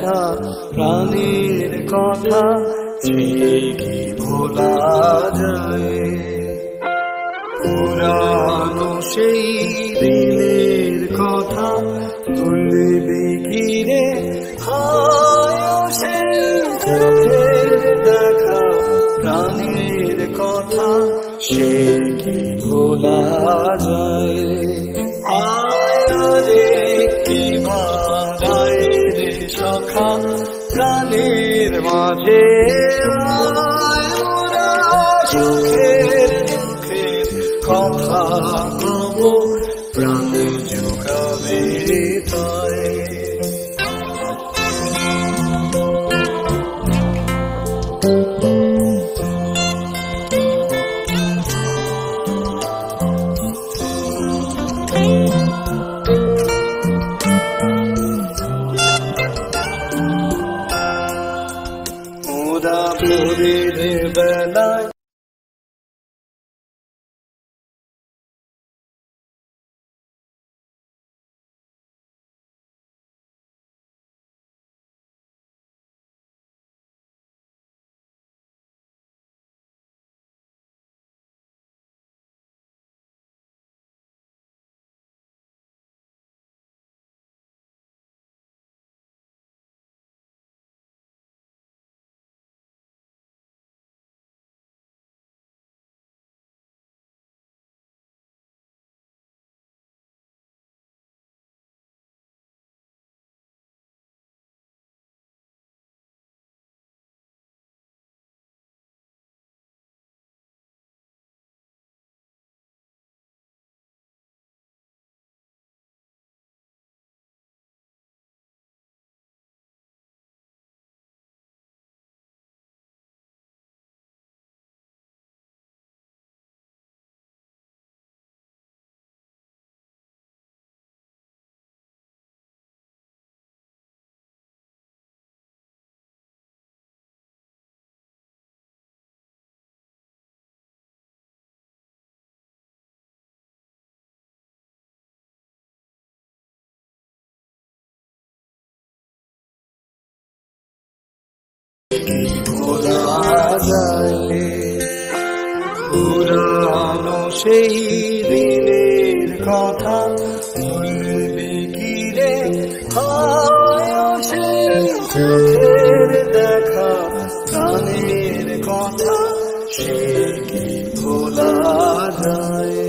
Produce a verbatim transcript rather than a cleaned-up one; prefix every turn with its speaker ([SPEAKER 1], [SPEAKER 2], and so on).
[SPEAKER 1] দেখা প্রাণের কথা সে কি ভোলা যায়? পুরানো সেই দিনের কথা ভুলবি কি রে? হায় সেই চোখের দেখা প্রাণের কথা সে কি ভোলা যায়? আয় কি বাড়ায় রে সখা প্রাণের মাঝে, মোরা সুখের দুঃখের কথা কব প্রাণ জোগাবে তাই। মোরা ভোরের বেলায় ভোলা যায়? পুরানো সেই দিনের কথা ভুলবি কি রে? হায় সেই চোখের দেখা প্রাণের কথা সে কি ভোলা যায়?